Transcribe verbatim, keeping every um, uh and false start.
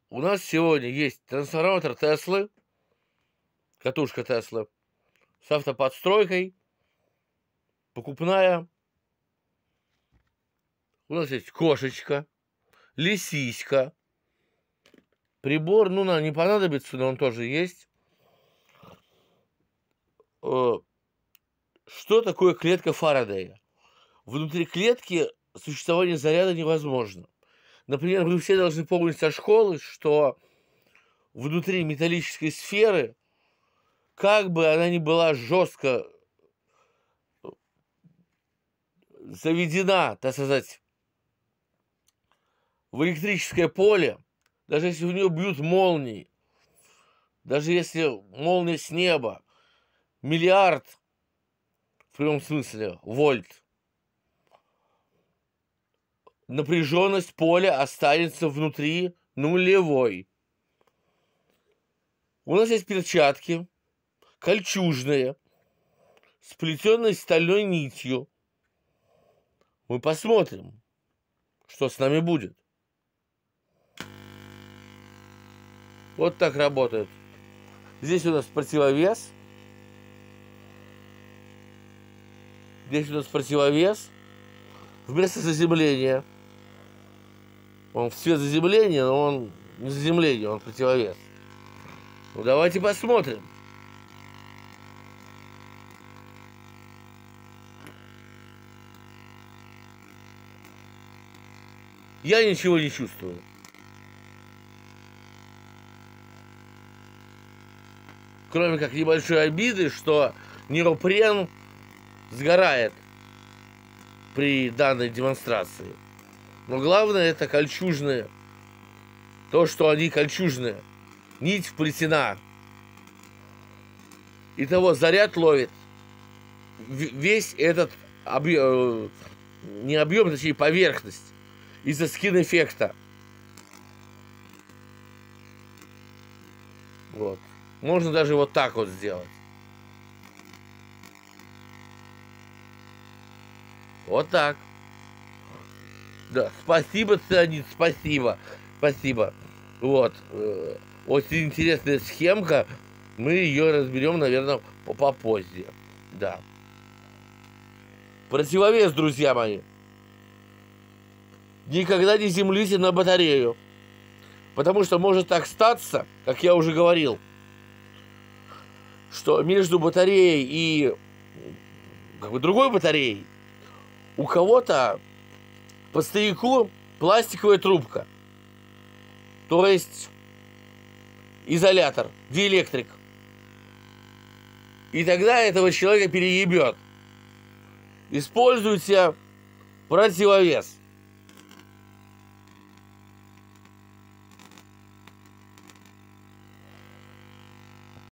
у нас сегодня есть трансформатор Теслы, катушка Теслы, с автоподстройкой, покупная. У нас есть кошечка, лисиська. Прибор, ну, нам не понадобится, но он тоже есть. Что такое клетка Фарадея? Внутри клетки существование заряда невозможно. Например, вы все должны помнить со школы, что внутри металлической сферы, как бы она ни была жестко заведена, так сказать, в электрическое поле, даже если в нее бьют молнии, даже если молния с неба, миллиард, в прямом смысле, вольт, напряженность поля останется внутри нулевой. У нас есть перчатки, кольчужные, сплетенные стальной нитью. Мы посмотрим, что с нами будет. Вот так работает. Здесь у нас противовес. Здесь у нас противовес. Вместо заземления. Он в цвет заземления, но он не заземление, он противовес. Ну давайте посмотрим. Я ничего не чувствую. Кроме как небольшой обиды, что неопрен сгорает при данной демонстрации. Но главное это кольчужные. То, что они кольчужные. Нить вплетена. Итого заряд ловит весь этот объем, не объем, точнее поверхность, из-за скин-эффекта. Вот. Можно даже вот так вот сделать. Вот так. Да, спасибо, Цианид, спасибо. Спасибо. Вот. Очень интересная схемка. Мы ее разберем, наверное, попозже. Да. Противовес, друзья мои. Никогда не землите на батарею. Потому что может так статься, как я уже говорил, что между батареей и как бы другой батареей у кого-то по стояку пластиковая трубка. То есть изолятор, диэлектрик. И тогда этого человека переебет. Используйте противовес.